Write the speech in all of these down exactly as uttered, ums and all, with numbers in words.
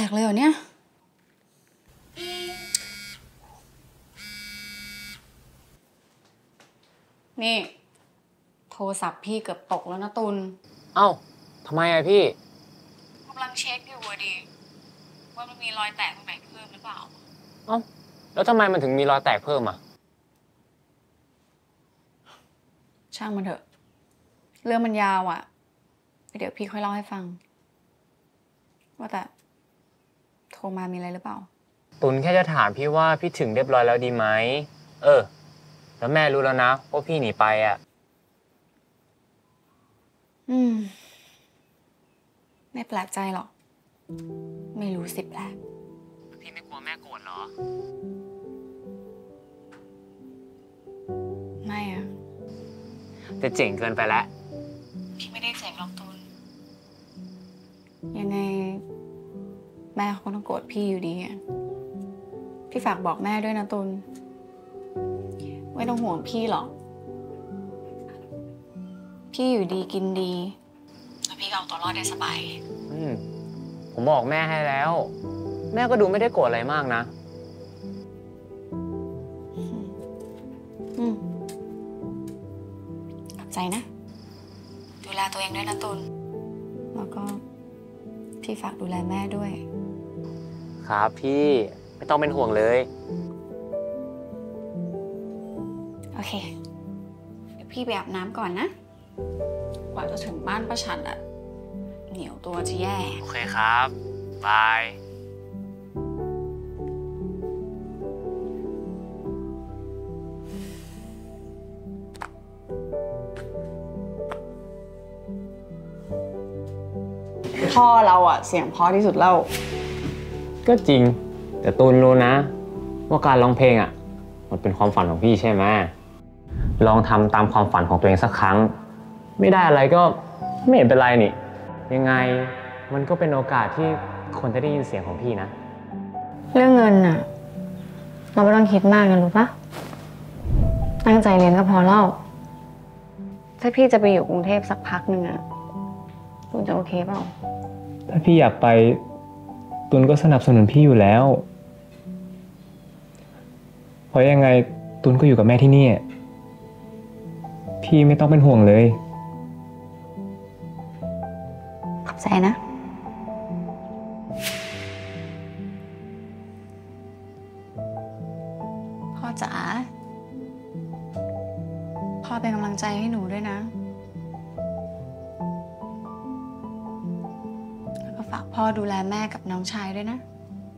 กเลยเหรอเนี่ยนี่โทรศัพท์พี่เกือบตกแล้วนะตุลเอ้าทำไมอะพี่กำลังเช็คอยู่อะดิว่ามันมีรอยแตกตรงไหนเพิ่มหรือเปล่าเอ้าแล้วทำไมมันถึงมีรอยแตกเพิ่มอะช่างมันเถอะเรื่องมันยาวอะเดี๋ยวพี่ค่อยเล่าให้ฟังว่าแต่โทรมามีอะไรหรือเปล่าตุลแค่จะถามพี่ว่าพี่ถึงเรียบร้อยแล้วดีไหมเออแล้วแม่รู้แล้วนะว่าพี่หนีไปอะอืมไม่แปลกใจหรอกไม่รู้สิแปลกพี่ไม่กลัวแม่โกรธเหรอไม่อะจะเจ๋งเกินไปแล้วพี่ไม่ได้เจ๋งหรอกตุลยังไงแม่เขาต้องโกรธพี่อยู่ดีอะพี่ฝากบอกแม่ด้วยนะตุลไม่ต้องห่วงพี่หรอกพี่อยู่ดีกินดีแล้วพี่ก็เอาตัวรอดได้สบายอืมผมบอกแม่ให้แล้วแม่ก็ดูไม่ได้โกรธอะไรมากนะอืมขอบใจนะดูแลตัวเองด้วยนะตุลแล้วก็พี่ฝากดูแลแม่ด้วยครับพี่ไม่ต้องเป็นห่วงเลยโอเคเดี๋ยวพี่ไปอาบน้ำก่อนนะกว่าจะถึงบ้านป้าฉันอะเหนียวตัวจะแย่โอเคครับบายพ่อเราอะเสียงเพราะที่สุดแล้วก็จริงแต่ตูนรู้นะว่าการร้องเพลงอ่ะมันเป็นความฝันของพี่ใช่ไหมลองทำตามความฝันของตัวเองสักครั้งไม่ได้อะไรก็ไม่เห็นเป็นไรนี่ยังไงมันก็เป็นโอกาสที่คนจะได้ยินเสียงของพี่นะเรื่องเงินอะเราไม่ต้องคิดมากนะรู้ปะตั้งใจเรียนก็พอแล้วถ้าพี่จะไปอยู่กรุงเทพสักพักหนึ่งอะคุณจะโอเคเปล่าถ้าพี่อยากไปตุลก็สนับสนุนพี่อยู่แล้วเพราะยังไงตุลก็อยู่กับแม่ที่นี่พี่ไม่ต้องเป็นห่วงเลยขอบใจนะพ่อจ๋าพ่อเป็นกำลังใจให้หนูด้วยนะแล้วก็ฝากพ่อดูแลแม่กับน้องชายด้วยนะ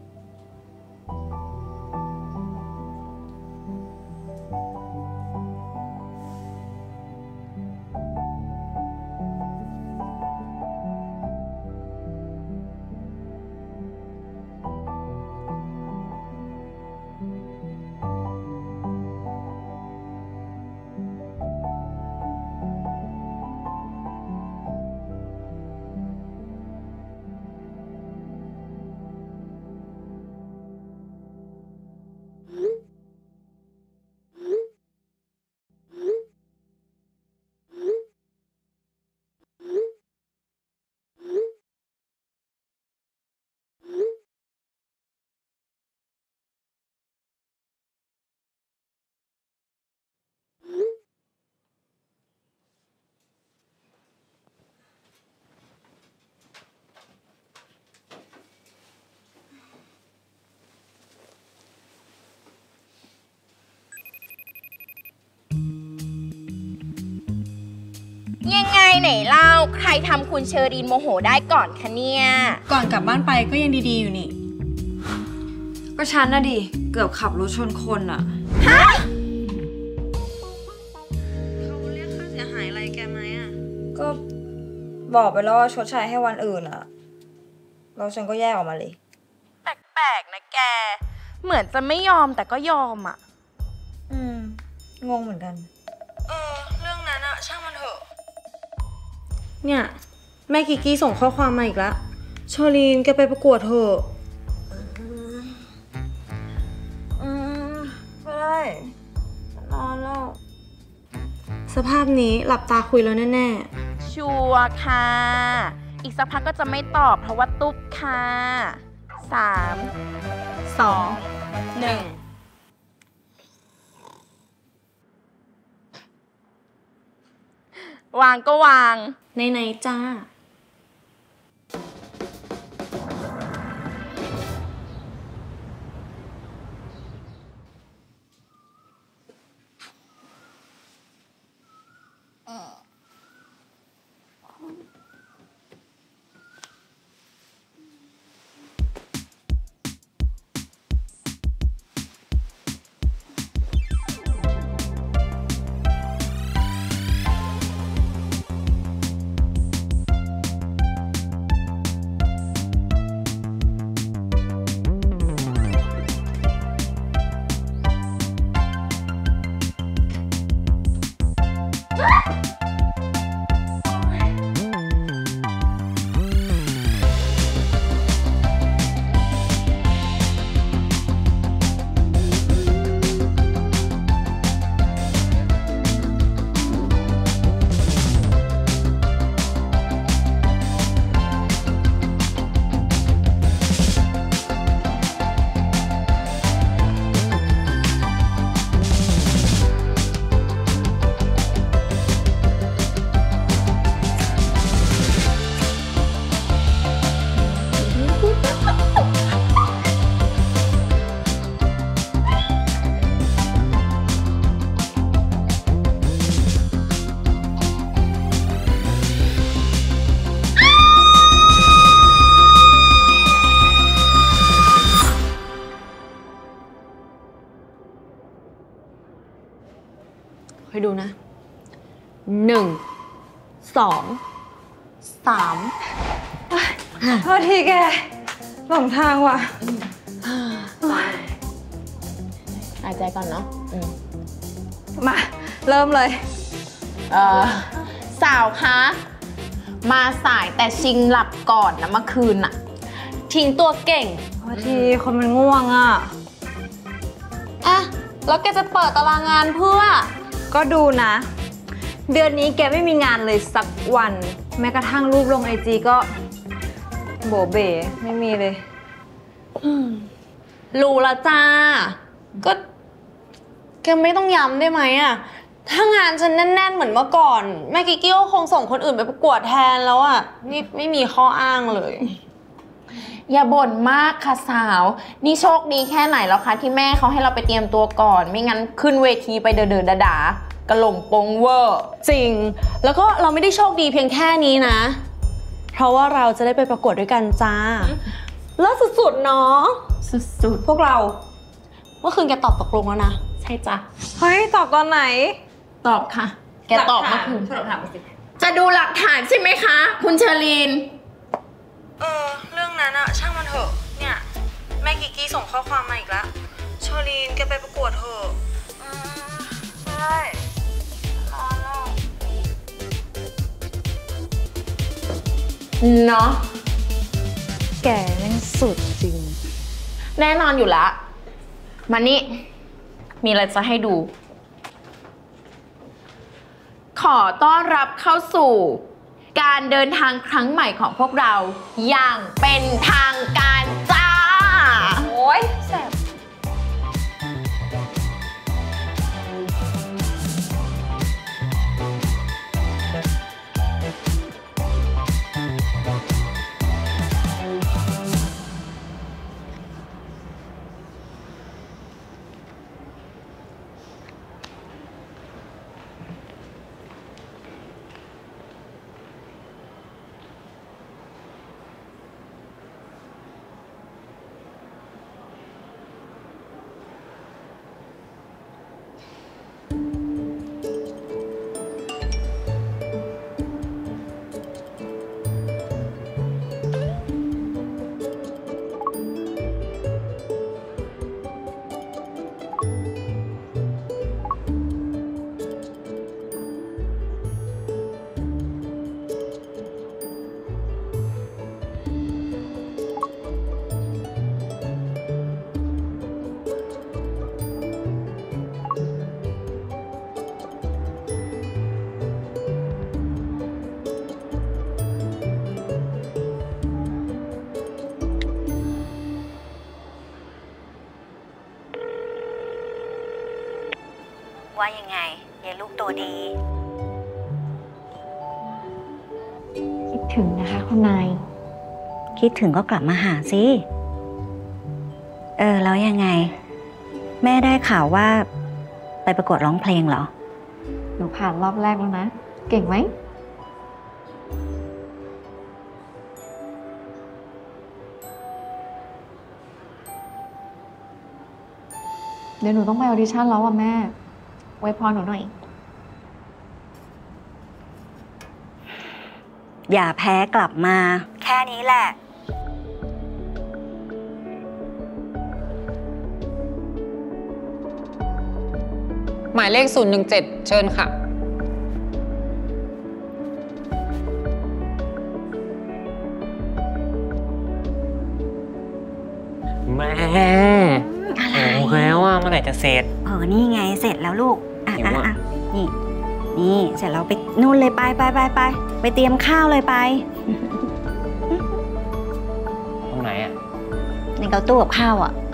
ยังไงไหนเล่าใครทำคุณเชอรีนโมโหได้ก่อนคะเนี่ยก่อนกลับบ้านไปก็ยังดีๆอยู่นี่ก็ฉันน่ะดิเกือบขับรถชนคนอ่ะฮะเขาเรียกค่าเสียหายอะไรแกไหมอ่ะก็บอกไปแล้วว่าชดใช้ให้วันอื่นอ่ะแล้วฉันก็แยกออกมาเลยแปลกๆนะแกเหมือนจะไม่ยอมแต่ก็ยอมอ่ะอืมงงเหมือนกันเออเรื่องนั้นอะช่างมันเถอะเนี่ยแม่กิกกี้ส่งข้อความมาอีกแล้วชอลีนแกไปประกวดเถอะอืมไม่ได้นอนแล้วสภาพนี้หลับตาคุยแล้วแน่ๆชัวร์ค่ะอีกสักพักก็จะไม่ตอบเพราะว่าตุ๊บค่ะสามสองหนึ่งวางก็วางในไหนจ้าคอยดูนะหนึ่งสองสามโทษทีแกหลงทางว่ะหายใจก่อนเนาะมาเริ่มเลยเออสาวคะมาสายแต่ชิงหลับก่อนนะเมื่อคืนน่ะทิ้งตัวเก่งโทษทีคนมันง่วงอ่ะอะแล้วแกจะเปิดตารางงานเพื่อก็ดูนะเดือนนี้แกไม่มีงานเลยสักวันแม้กระทั่งรูปลงไอจีก็โบเบ๋ไม่มีเลยรู้ละจ้าก็แกไม่ต้องย้ำได้ไหมอะถ้างานฉันแน่นๆเหมือนเมื่อก่อนแม่กิกกี้ก็คงส่งคนอื่นไปประกวดแทนแล้วอะนี่ไม่มีข้ออ้างเลยอย่าบ่นมากค่ะสาวนี่โชคดีแค่ไหนแล้วคะที่แม่เขาให้เราไปเตรียมตัวก่อนไม่งั้นขึ้นเวทีไปเดินๆด่าๆกระหล่งปงเวอร์จริงแล้วก็เราไม่ได้โชคดีเพียงแค่นี้นะเพราะว่าเราจะได้ไปประกวดด้วยกันจ้าเลิศสุดๆเนาะสุดๆพวกเราเมื่อคืนแกตอบตกลงแล้วนะใช่จ้ะเฮ้ยตอบตอนไหนตอบค่ะแกตอบเมื่อคืนจะดูหลักฐานใช่ไหมคะคุณเชอรีนเออเรื่องนั้นอะช่างมันเถอะเนี่ยแม่กิกกี้ส่งข้อความมาอีกแล้วเชอรีนแกไปประกวดเถอะใช่เนาะแกแม่งสุดจริงแน่นอนอยู่แล้วมานี่มีอะไรจะให้ดูขอต้อนรับเข้าสู่การเดินทางครั้งใหม่ของพวกเราอย่างเป็นทางการจ้าโอ้ยแสบว่ายังไงยายลูกตัวดีคิดถึงนะคะคุณนายคิดถึงก็กลับมาหาสิ เออแล้วยังไง แม่ได้ข่าวว่าไปประกวดร้องเพลงเหรอหนูผ่านรอบแรกแล้วนะ เก่งไหม เดี๋ยวหนูต้องไปออดิชั่นแล้วอ่ะแม่ ไว้พรหนูหน่อยอย่าแพ้กลับมา แค่นี้แหละหมายเลข ศูนย์หนึ่งเจ็ด เชิญค่ะแม่อะไรโอเคว่าเมื่อไหร่จะเสร็จเออนี่ไงเสร็จแล้วลูก อ่ะหิวอ่ะอะอ่ะนี่ นี่เสร็จแล้วไปนู่นเลยไปไปไปไปไปเตรียมข้าวเลยไปตรงไหนอ่ะในเกาตู้กับข้าวอ่ะ